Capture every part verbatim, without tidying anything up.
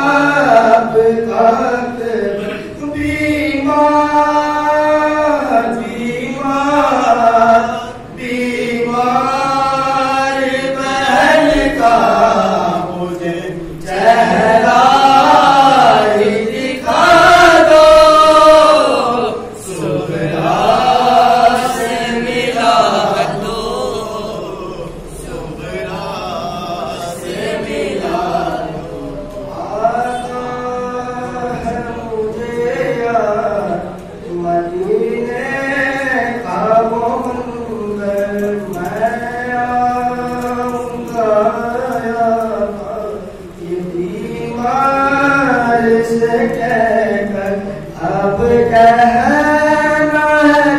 अब तक बीमार बीमार बीमार बहन का मुझे चेहरा ही दिखा दो। सुगरा से मिला दो, सुगरा से मिला दो। आता है मुझे याद मदीने का मंज़र, मैं आऊँगा ये बीमार से कहकर अब कहना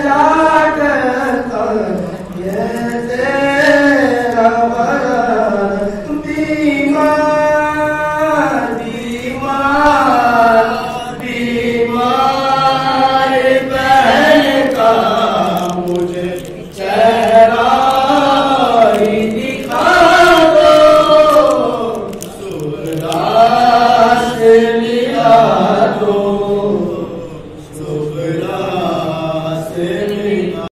जाकर ये तेरा बयान। बीमार बीमार बीमार बहन का मुझे चेहरा ही दिखा दो। सुगरा से मिला दो।